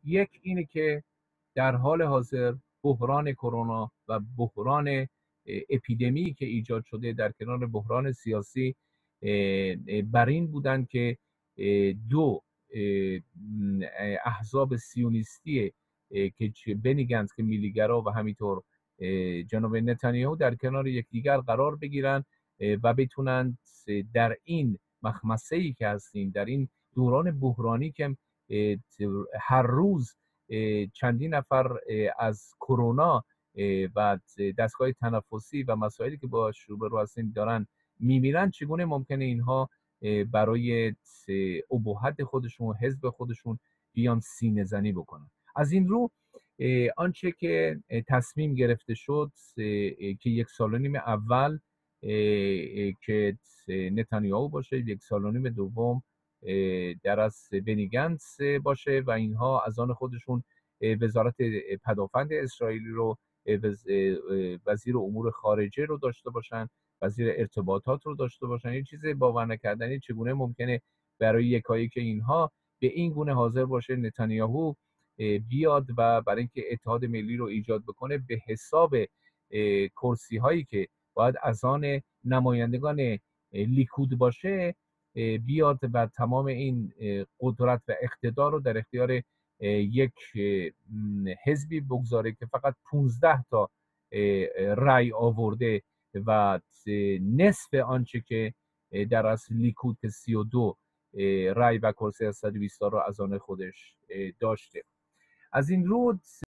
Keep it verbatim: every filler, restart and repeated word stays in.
یک اینه که در حال حاضر بحران کرونا و بحران اپیدمی که ایجاد شده در کنار بحران سیاسی بر این بودن که دو احزاب سیونیستی که بنی گنتس که میلیگرا و همینطور جناب نتانیاهو در کنار یکدیگر قرار بگیرن و بتونن در این مخمسه‌ای که هستیم، در این دوران بحرانی که هر روز چندین نفر از کرونا و دستگاه تنفسی و مسائلی که با روبرو هستیم دارن میمیرن، چگونه ممکنه اینها برای ابهت خودشون، حزب خودشون بیان سینه زنی بکنن؟ از این رو آنچه که تصمیم گرفته شد که یک سال و نیم اول که نتانیاهو باشه، یک سال و نیم دوم در از بنی گنتس باشه و اینها از آن خودشون وزارت پدافند اسرائیلی رو، وزیر امور خارجه رو داشته باشن، وزیر ارتباطات رو داشته باشن. این چیز باور نکردنی، چگونه ممکنه برای یکایی که اینها به این گونه حاضر باشه نتانیاهو بیاد و برای اینکه اتحاد ملی رو ایجاد بکنه به حساب کرسی هایی که باید از آن نمایندگان لیکود باشه بیاد و تمام این قدرت و اقتدار رو در اختیار یک حزبی بگذاره که فقط پانزده تا رأی آورده و نصف آنچه که در اصل لیکود که سی و دو رأی و کرسی از صد و بیست رو از آن خودش داشته. از این رو